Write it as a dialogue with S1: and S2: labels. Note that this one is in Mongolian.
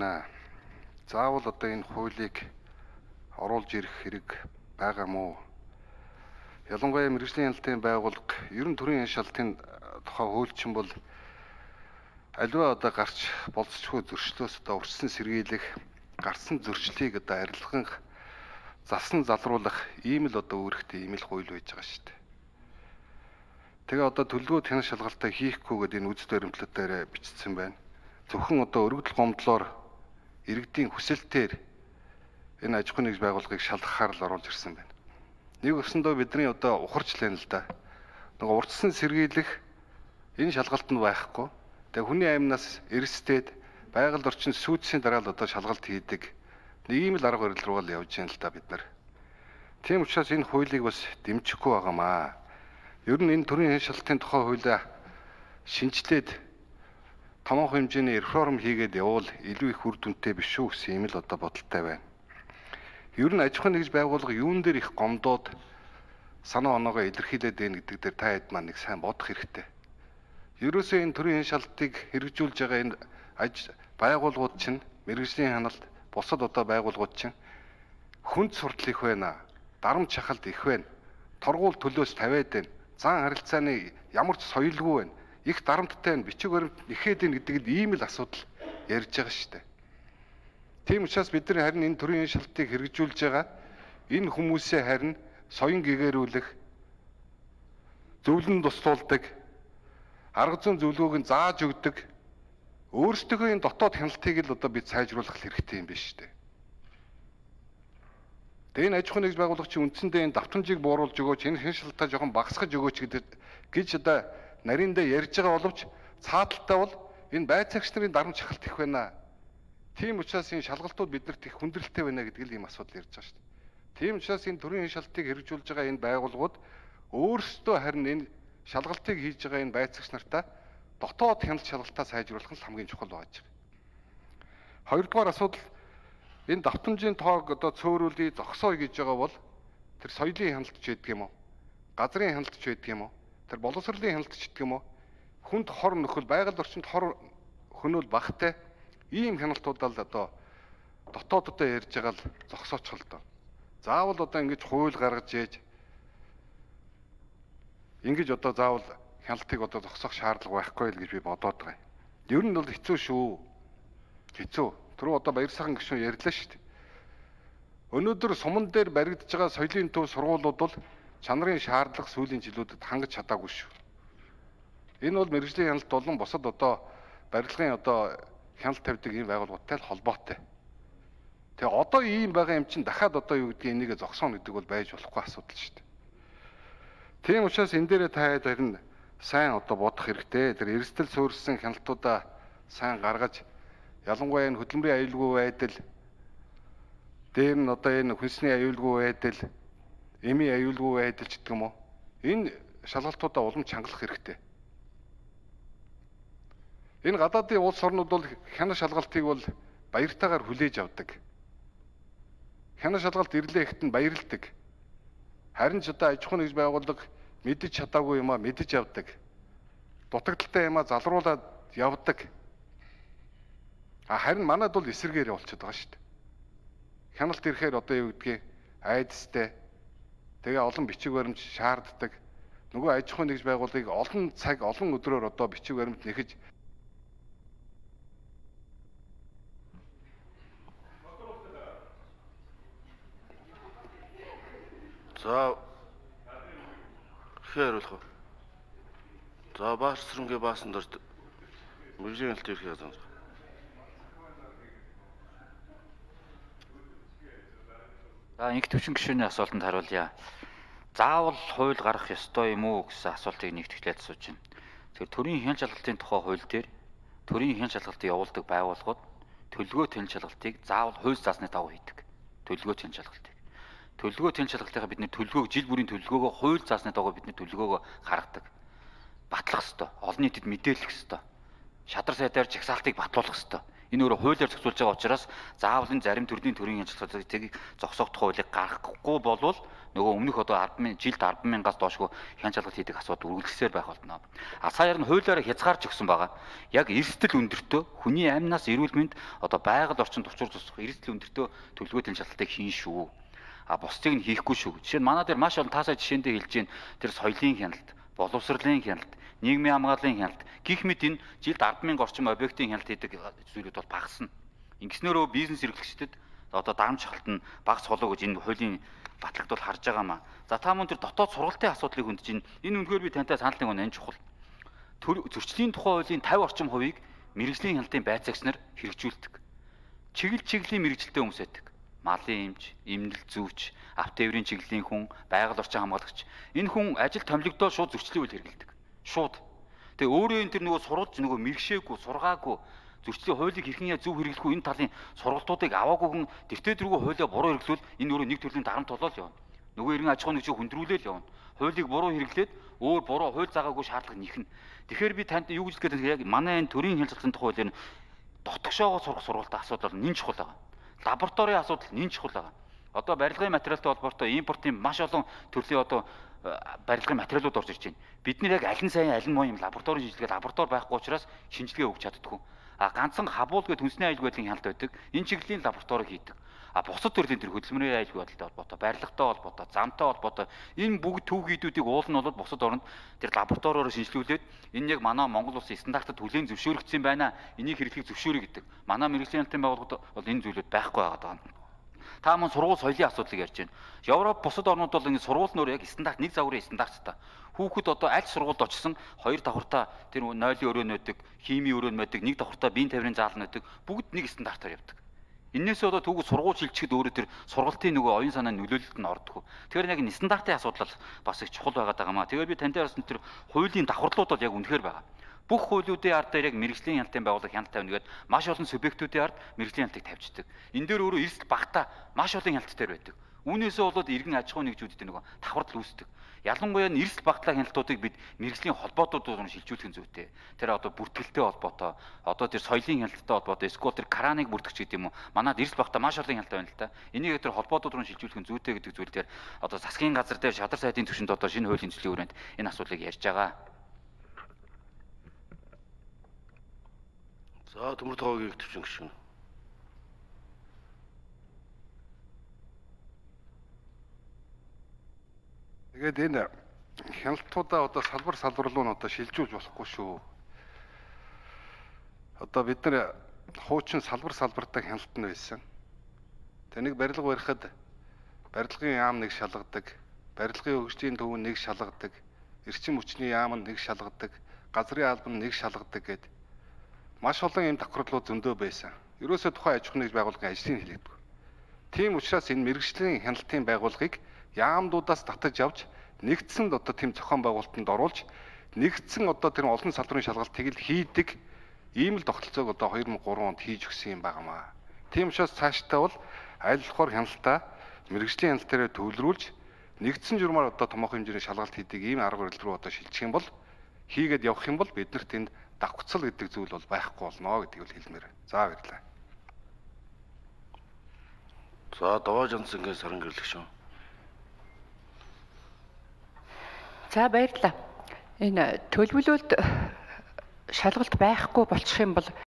S1: Заавал одоо энэ хуулийг оруулж ирэх хэрэг байгаа мó? Ялангуяа мэргэжлийн хяналтын байгууллага ерөн төрийн шалтгааны тухай хуульчин бол аливаа одоо гарч болцсохгүй зөрчлөөс одоо урьдчилан сэргийлэх, гарсан зөрчлийг одоо арилгах, засан залруулах ийм л одоо үүрэгтэй ийм л хууль байж байгаа шүү дээ. Тэгээ одоо төлөвлөгөө тянах шалгалтаа хийхгүйгээд энэ үз баримтлалаар бичсэн байна. Зөвхөн одоо өргөдөл гомдлоор иргэдийн хүсэлтээр энэ аж ахуйн нэгж байгууллагыг шалгахаар л оруулж ирсэн байна. Нэг өсөндөө бидний одоо ухарч лэн л да. Нэг урдсан сэргийлэх энэ шалгалт нь байхгүй. Тэгээ хүний аймнаас эрсдээд байгаль орчин сүйдсийн дараа л одоо шалгалт хийдэг. Нэг ийм л арга барил руу л явж байна л да бид нар. Тийм учраас энэ хуулийг бас дэмжихгүй байгаамаа. Ер нь энэ төрийн шалгалтын тухай хуулиа шинжилээд томоохон хэмжээний реформ хийгээд явбал илүү их үр дүнтэй биш үү гэсэн юм л одоо бодолтой байна. Ер нь аж ахуйн нэгж байгууллага юун дээр их гомдоод санаа оноогоо илэрхийлээд байна гэдэг дээр та хэд маань нэг сайн бодох хэрэгтэй. Ерөөсөө энэ төрийн шалгалтыг хэрэгжүүлж байгаа энэ байгууллагууд чинь мэргэжлийн хяналт бусад одоо байгууллагууд чинь хүнд суртал их байна. Дарамт шахалт их байна. Торгуул төлөөс тавиад байна. Зан харилцааны ямар ч соёлгүй байна. Их дарамттай байна. Бичиг баримт нэхэд байна гэдэг нь ийм л асуудал ярьж байгаа шүү дээ. Тийм учраас бид нар харин энэ төрлийн шалтгаалтыг хэрэгжүүлж байгаа энэ хүмүүсээ харин соён гэгэрүүлэх, зөвлөн туслуулдаг, арга зүйн зөвлөгөөг нь зааж өгдөг, өөрсдөө энэ дотоод хяналтыг л одоо бид сайжруулах хэрэгтэй юм байна шүү дээ. Тэгээ энэ аж ахуйн нэгж байгууллага чинь үндсэндээ энэ давтамжийг бууруулж өгөөч, энэ хэн шалтгаан жоохон багасгаж өгөөч гэж одоо нарийнда ярьж байгаа боловч цааталтаа бол энэ байцаагч нарын дарамт шахалт их байна. Тийм учраас энэ шалгалтууд биднэрт их хүндрэлтэй байна гэдэг л ийм асуудал ярьж байгаа шүү дээ. Тийм учраас энэ төрийн шалгалтыг хэрэгжүүлж байгаа энэ байгууллагууд өөрсдөө харин энэ шалгалтыг хийж байгаа энэ байцаагч нартаа дотоод хяналт шалгалтаа сайжруулах нь хамгийн чухал байж байгаа. Хоёрдугаар асуудал энэ давтамжийн тоог одоо цөөрүүлээ, зогсооё гэж байгаа бол тэр соёлын хяналтч байдаг юм уу? Газрын хяналтч байдаг юм уу? Тэр боловсролын хяналтч гэдэг юм уу? Хүнд хор нөхөл, байгаль орчинд хор хөнөөл багтай ийм хяналтуудаа л одоо дотооддоо ярьж байгаа л зогсоочих л доо. Заавал одоо ингэж хууль гаргаж ээж ингэж одоо заавал хяналтыг одоо зогсоох шаардлага байхгүй л гэж би бодоод байгаа юм. Ер нь бол хэцүү шүү. Хэцүү. Түрүү одоо баяр сайхан гишүүн ярьлаа шүү дээ. Өнөөдөр суман дээр баригдаж байгаа соёлын төв сургуулиуд бол чанарын шаардлага сүүлийн жилүүдэд хангаж чадаагүй шүү. Энэ бол мэргэжлийн хяналт болон бусад одоо барилгын одоо хяналт тавьдаг ийм байгууллагуудтай л холбоотой. Тэгээ одоо ийм байгаа юм чинь дахиад одоо юу гэдгийг энийг зогсооно гэдэг бол байж болохгүй асуудал шүү дээ. Тийм учраас энэ дээрээ та харин сайн одоо бодох хэрэгтэй. Тэр эрсдэл суурьсан хяналтуудаа сайн гаргаж ялангуяа энэ хөдөлмөрийн аюулгүй байдал дээр нь одоо энэ хүнсний аюулгүй байдал, эмийн аюулгүй байдал ч гэдэг юм уу? Энэ шалгалтуудаа улам чангалах хэрэгтэй. Энэ гадаадын улс орнууд бол хянах шалгалтыг бол баяртайгаар хүлээж авдаг. Хянах шалгалт ирлээ ихт нь баярладаг. Харин ч одоо аж ахуйн нэгж байгууллага мэдэж чадаагүй юмаа мэдэж явдаг. Дутагдaltaй юмаа залруулад явдаг. Харин манайд бол эсэргээр явуулчихад байгаа шүү дээ. Хяналт ирэхээр одоо юу гэдгийг айдастай. Тэгээ олон бичиг баримт шаарддаг. Нөгөө аж ахуйн нэгж байгууллагыг олон цаг, олон өдрөөр одоо бичиг баримт нэхэж
S2: За хэрэрлэх. За баасрынгийн баасан дорд мөржийн хэлт ирэх yazan.
S3: За нэг төвчин гишүүний асуултанд хариулъя. Заавал хууль гарах ёстой юм уу гэсэн асуултыг нэг төгөлд асууж байна. Тэгэхээр төрийн хяналт шалгалтын тухай хууль дээр төрийн хяналт шалгалтыг явуулдаг байгууллагууд төлөвлөгөө хяналт шалгалтыг заавал хууль заасны дагуу хийдэг. Төлөвлөгөө хяналт шалгалтыг. Төлөвлөгөө хяналт шалгалтынхаа бидний төлөвлөгөөг жил бүрийн төлөвлөгөөгөө хууль заасны дагуу бидний төлөвлөгөөгөө гаргадаг. Батлах ёстой. Олон нийтэд мэдээлэх ёстой. Шадар сайдаар жагсаалтыг батлуулах ёстой. Энэ өөрөө хуулиар зохицуулж байгаа учраас заавал энэ зарим төрлийн төрийн хяналтыг зогсоогдох хуулийг гаргахгүй болвол нөгөө өмнөх одоо 10,000 жилд 10,000-аас доошгүй хян шалгалт хийдэг асуудал үргэлжлэсээр байх болно. Саяар нь хуулиараа хязгаарч өгсөн байгаа. Яг эрсдэл өндөртөө хүний амнаас эрүүл мэнд одоо байгаль орчинд учир тусах эрсдэл өндөртөө төлөвлөгөөтэй шалгалтыг хийн шүү. Бусдыг нь хийхгүй шүү. Жишээ нь манай дээр маш олон таасаа жишээндээ хэлж гин тэр соёлын хяналт, боловсролын хяналт, нийгмийн хамгааллын хяналт гэх мэт энэ жилд 10,000 орчим объектын хяналт хийдэг зүйлүүд бол багасна. Ингэснээрөө бизнес эрхлэгчдэд одоо дарамт шалтгаан багц холоо гэж энэ хуулийн батлагдвал харж байгаамаа. За та мөн тэр дотоод сургалтын асуудлыг хүндэж байна. Энэ үнэхээр би тантай санал нэг энэ чухал. Зөрчлийн тухай хуулийн 50 орчим хувийг мэрэгжлийн хяналтын байцаагч нар хэрэгжүүлдэг. Чиглэлийн мэрэгжилтэй хүмүүс байдаг. Малын эмч, эмнэлэг зүүч, авто тээврийн чиглэлийн хүн, байгаль орчин хамгаалагч. Энэ хүн ажил томилогдоод шууд зөрчлийн үйл хэрэгэлдэг. Шууд. Тэгээ өөрөө энэ тэр нөгөө сурвалж нөгөө мэрэгшээгүй, сургаагүй, зөрчлийн хуулийг хэрхэн зөв хэрэглэхгүй энэ талын сургалтуудыг аваагүй хүн тэртээ дэргүй хуулиа буруу хэрэглүүл энэ өөрөө нэг төрлийн дарамт болоод явна. Нөгөө иргэн аж ахуйн нэгжийг хүндрүүлээл явна. Хуулийг буруу хэрэглээд өөр буруу хууль заагаагүй шаардлага нэхнэ. Тэгэхээр би танд юу гэж хэлэх гээд яг манай энэ төрийн хяналтын тухай хуулиар дотгошоогоо сурах сургалтын асуудал нэн чухал байгаа. Лабораторийн асуудал нэн чухал байгаа. Одоо барилгын материалтай холбоотой импортын маш олон төрлийн одоо барилгын материалууд орж ирж байна. Бид нэр яг аль нь сайн аль нь муу юм лабораторийн шинжилгээ лаборатори байхгүй учраас шинжилгээ өгч чаддаггүй. Ганцхан хабуул гэдэг хүнсний аюулгүй байдлын хяналт байдаг. Энэ чиглэлийн лаборатори хийдэг. Бусад төрлийн тэр хөдөлмөрийн аюулгүй байдалтай холбоотой, барилгатай холбоотой, замтай холбоотой энэ бүгд түүхийдүүдийг уул нь бол бусад оронд тэр лабораториор шинжилүүлээд энэ яг манай Монгол улсын стандартад хүлээн зөвшөөрөгдсөн байна. Энийг хэрэглэхийг зөвшөөрөе гэдэг. Манай мэрэгжлийн хяналтын байгууллагууд бол энэ зүйлүүд байхгүй байгаа. Та мөн сургууль соёлын асуудлыг ярьж байна. Европ бусад орнууд бол ингэ сургууль нөр яг стандарт нэг загварын стандарттай. Хүүхэд одоо аль сургуульд очсон 2 давхартаа тэр нойлын өрөө нөтөг, химийн өрөө нөтөг, 1 давхартаа биеийн тавирын заал нөтөг бүгд нэг стандартаар явдаг. Иннээс одоо түүх сургууль шилжихэд өөрөө тэр сургалтын нөгөө оюун санааны нөлөөлөлт нь ордог. Тэгэхээр яг энэ стандартын асуудал бас их чухал байгаад байгаа маа. Тэгээд би тантай бас тэр хуулийн давхарлууд бол яг үнэхээр байгаа. Бүх хуулиудын ард дээр яг мэрэгжлийн хяналтын байгууллага хяналт тавина гэдэг маш олон субъектүүдийн ард мэрэгжлийн хяналтыг тавьчихдаг. Энэ дээр өөрөө эрсдэл багтаа маш олон хяналт дээр байдаг. Үүнээсээ болоод иргэн аж ахуйн нэгжүүдэд нөгөө давхардал үүсдэг. Ялангуяа эрсдэл багтлаа хяналтуудыг бид мэрэгжлийн холбоотуудаар шилжүүлэх нь зүйтэй. Тэр одоо бүртгэлтэй холбоотой, одоо тэр соёлын хяналттай холбоотой, эсвэл тэр краныг бүртгэж гэдэг юм уу. Манайд эрсдэл багтаа маш олон хяналт байна л да. Энийг тэр холбоотуудаар шилжүүлэх нь зүйтэй гэдэг зүйл дээр одоо засгийн газар дээр шадар сайдын түвшинд одоо шинэ хуулийн төслийн хүрээнд энэ асуудлыг ярьж байгаа.
S2: За төмөр тоогийн төвчин гişүн.
S1: Тэгээд энэ хяналтуудаа одоо салбарлуу нь одоо шилжүүлж болохгүй шүү. Одоо бид нар хуучин салбартаа хяналт нь байсан. Тэнийг барилга барихад барилгын яам нэг шалгадаг, барилгын хөгжлийн төв нэг шалгадаг, эрчим хүчний яам нь нэг шалгадаг, газрын албан нэг шалгадаг гэд маш олон юм давхарлууд зөндөө байсан. Ерөөсөө тухайн аж ахуйн нэгж байгууллагын ажлыг хийлэгдэв. Тийм учраас энэ мэрэгжлийн хяналтын байгууллагыг яамдуудаас татаж авч нэгдсэн одоо тийм зохион байгуулалтанд оруулж нэгдсэн одоо тэр олон салбарын шалгалтыг л хийдэг ийм л тогтолцоог одоо 2003 онд хийж өгсөн юм байнамаа. Тийм учраас цаашдаа бол аль болохоор хяналтаа мэрэгжлийн хяналтаараа төвлөрүүлж нэгдсэн журмаар одоо томоохон хэмжээний шалгалт хийдэг ийм арга барил руу одоо шилжих юм бол хийгээд явах юм бол биднэрт энд давхцал гэдэг зүйл бол байхгүй болно гэдгийг л хэлмээр. За баярлалаа.
S2: За Довоо Жансангийн саран гэрлэх шүү.
S4: За баярлалаа. Энэ төлөвлөлт шалгалт байхгүй болчих юм бол